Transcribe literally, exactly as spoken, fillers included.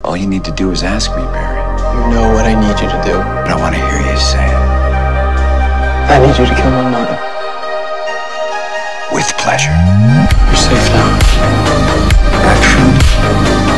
All you need to do is ask me, Barry. You know what I need you to do. But I want to hear you say it. I need you to kill my mother. With pleasure. You're safe now. Action.